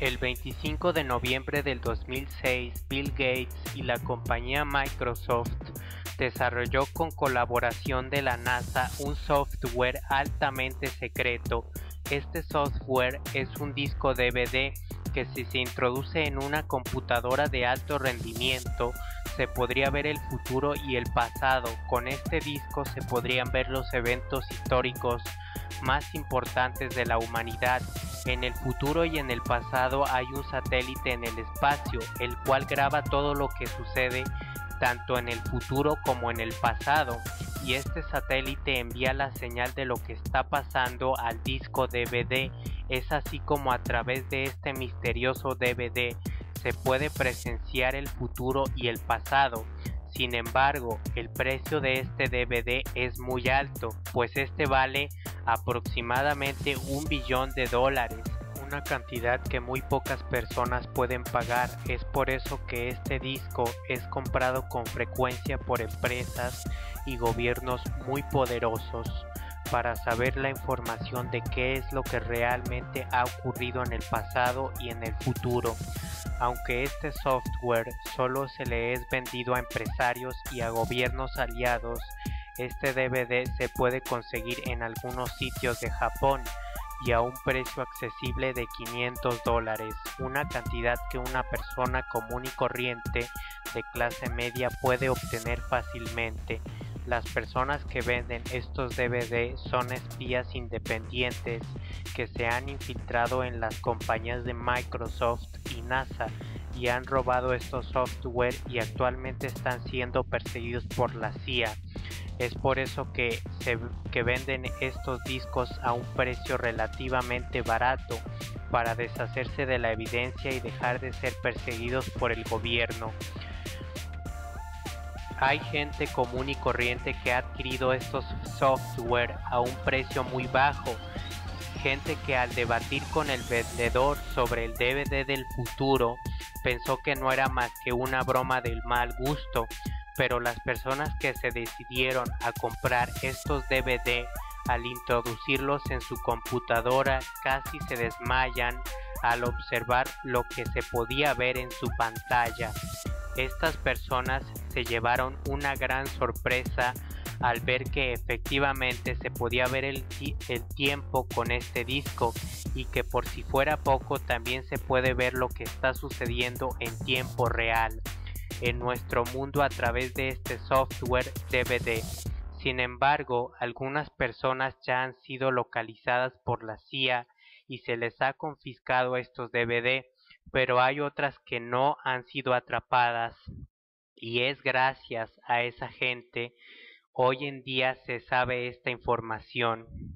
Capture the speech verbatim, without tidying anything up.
El veinticinco de noviembre del dos mil seis, Bill Gates y la compañía Microsoft desarrolló con colaboración de la NASA un software altamente secreto. Este software es un disco D V D que, si se introduce en una computadora de alto rendimiento, se podría ver el futuro y el pasado. Con este disco se podrían ver los eventos históricos más importantes de la humanidad. En el futuro y en el pasado hay un satélite en el espacio, el cual graba todo lo que sucede tanto en el futuro como en el pasado, y este satélite envía la señal de lo que está pasando al disco D V D. Es así como a través de este misterioso D V D se puede presenciar el futuro y el pasado. Sin embargo, el precio de este D V D es muy alto, pues este vale aproximadamente un billón de dólares, una cantidad que muy pocas personas pueden pagar. Es por eso que este disco es comprado con frecuencia por empresas y gobiernos muy poderosos para saber la información de qué es lo que realmente ha ocurrido en el pasado y en el futuro. Aunque este software solo se le es vendido a empresarios y a gobiernos aliados, este D V D se puede conseguir en algunos sitios de Japón y a un precio accesible de quinientos dólares, una cantidad que una persona común y corriente de clase media puede obtener fácilmente. Las personas que venden estos D V D son espías independientes que se han infiltrado en las compañías de Microsoft y NASA y han robado estos software y actualmente están siendo perseguidos por la C I A. Es por eso que, se, que venden estos discos a un precio relativamente barato, para deshacerse de la evidencia y dejar de ser perseguidos por el gobierno. Hay gente común y corriente que ha adquirido estos software a un precio muy bajo, gente que al debatir con el vendedor sobre el D V D del futuro pensó que no era más que una broma del mal gusto, pero las personas que se decidieron a comprar estos D V D, al introducirlos en su computadora, casi se desmayan al observar lo que se podía ver en su pantalla. Estas personas se llevaron una gran sorpresa al ver que efectivamente se podía ver el, el tiempo con este disco, y que por si fuera poco también se puede ver lo que está sucediendo en tiempo real en nuestro mundo a través de este software D V D. Sin embargo, algunas personas ya han sido localizadas por la C I A y se les ha confiscado estos D V D, pero hay otras que no han sido atrapadas, y es gracias a esa gente hoy en día se sabe esta información.